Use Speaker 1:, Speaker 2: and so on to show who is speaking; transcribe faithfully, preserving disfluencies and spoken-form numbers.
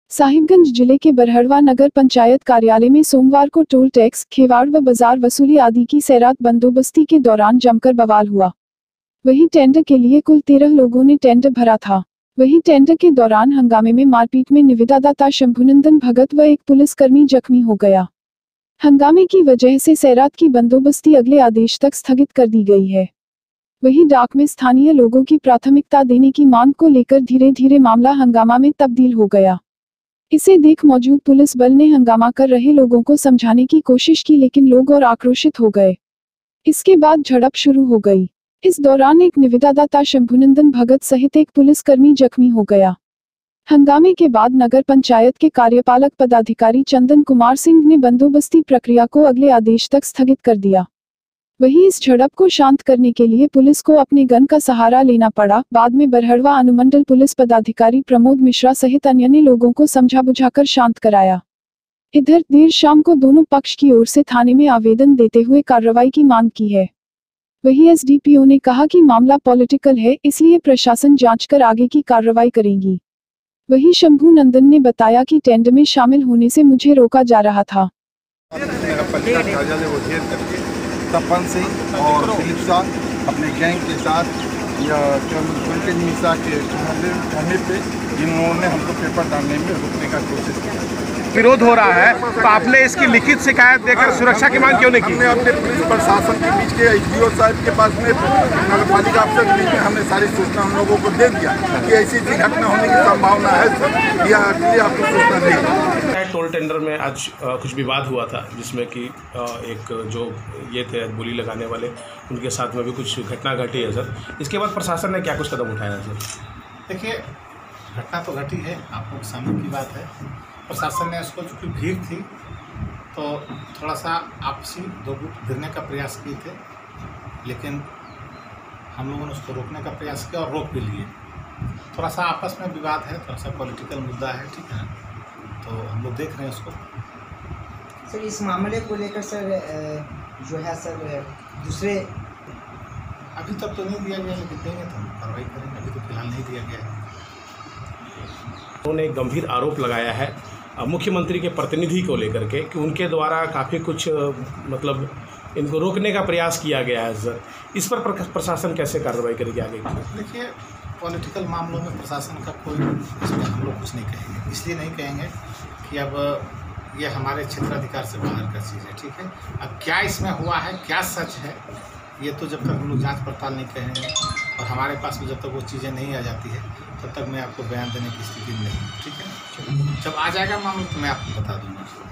Speaker 1: साहिबगंज जिले के बरहड़वा नगर पंचायत कार्यालय में सोमवार को टोल टैक्स, खेवाड़ व बाजार वसूली आदि की सैरात बंदोबस्ती के दौरान जमकर बवाल हुआ। वहीं टेंडर के लिए कुल तेरह लोगों ने टेंडर भरा था। वहीं टेंडर के दौरान हंगामे में मारपीट में निवेदादाता शंभुनंदन भगत व एक पुलिसकर्मी जख्मी हो गया। हंगामे की वजह से सैरात की बंदोबस्ती अगले आदेश तक स्थगित कर दी गई है। वहीं डाक में स्थानीय लोगों की प्राथमिकता देने की मांग को लेकर धीरे धीरे मामला हंगामा में तब्दील हो गया। इसे देख मौजूद पुलिस बल ने हंगामा कर रहे लोगों को समझाने की कोशिश की, लेकिन लोग और आक्रोशित हो गए। इसके बाद झड़प शुरू हो गई। इस दौरान एक निवेदादाता शंभुनंदन भगत सहित एक पुलिसकर्मी जख्मी हो गया। हंगामे के बाद नगर पंचायत के कार्यपालक पदाधिकारी चंदन कुमार सिंह ने बंदोबस्ती प्रक्रिया को अगले आदेश तक स्थगित कर दिया। वहीं इस झड़प को शांत करने के लिए पुलिस को अपने गन का सहारा लेना पड़ा। बाद में बरहड़वा अनुमंडल पुलिस पदाधिकारी प्रमोद मिश्रा सहित अन्य ने लोगों को समझा बुझाकर शांत कराया। इधर देर शाम को दोनों पक्ष की ओर से थाने में आवेदन देते हुए कार्रवाई की मांग की है। वहीं एसडीपीओ ने कहा कि मामला पॉलिटिकल है, इसलिए प्रशासन जांच कर आगे की कार्रवाई करेगी। वहीं शंभुनंदन ने बताया कि टेंडर में शामिल होने से मुझे रोका जा रहा था।
Speaker 2: तपन सिंह और दिलीप साह अपने गैंग के साथ या पंकज मिश्रा के कहने पे जिन्होंने हमको पेपर डालने में रोकने का कोशिश किया।
Speaker 3: विरोध हो रहा है, तो आपने इसकी लिखित शिकायत देकर सुरक्षा की मांग क्यों नहीं की?
Speaker 2: हमने अपने पुलिस प्रशासन के बीच के एसडीओ साहब के पास में नगर पालिका अफसर के बीच में हमने सारी सूचना हम लोगों को दे दिया कि ऐसी ऐसी घटना होने की संभावना है सर, या आपको सूचना देगी।
Speaker 3: टोल टेंडर में आज कुछ विवाद हुआ था, जिसमें कि एक जो ये थे बोली लगाने वाले, उनके साथ में भी कुछ घटना घटी है सर। इसके बाद प्रशासन ने क्या कुछ कदम उठाया है सर?
Speaker 4: देखिए, घटना तो घटी है, आप लोग सामने की बात है। प्रशासन ने उसको, चूँकि भीड़ थी तो थोड़ा सा आपसी दो गुट गिरने का प्रयास किए थे, लेकिन हम लोगों ने उसको रोकने का प्रयास किया और रोक भी लिए। थोड़ा सा आपस में विवाद है, थोड़ा सा पॉलिटिकल मुद्दा है, ठीक है, तो हम लोग देख रहे हैं उसको।
Speaker 5: सर, इस मामले को लेकर सर जो है सर दूसरे
Speaker 4: अभी तक तो नहीं दिया गया, लेकिन देंगे तो हम कार्रवाई करेंगे। अभी तो फिलहाल नहीं दिया गया है।
Speaker 3: उन्होंने एक गंभीर आरोप लगाया है मुख्यमंत्री के प्रतिनिधि को लेकर के कि उनके द्वारा काफ़ी कुछ मतलब इनको रोकने का प्रयास किया गया है सर। इस पर प्रशासन कैसे कार्रवाई करेगी आगे?
Speaker 4: देखिए, पॉलिटिकल मामलों में प्रशासन का कोई, इसमें हम लोग कुछ नहीं कहेंगे। इसलिए नहीं कहेंगे कि अब ये हमारे क्षेत्राधिकार से बाहर का चीज़ है, ठीक है। अब क्या इसमें हुआ है, क्या सच है, ये तो जब तक हम लोग जाँच पड़ताल नहीं करेंगे और हमारे पास में जब तक वो चीज़ें नहीं आ जाती है, तब तक मैं आपको बयान देने की स्थिति में नहीं हूँ, ठीक है। जब आ जाएगा मामला तो मैं आपको बता दूँगा।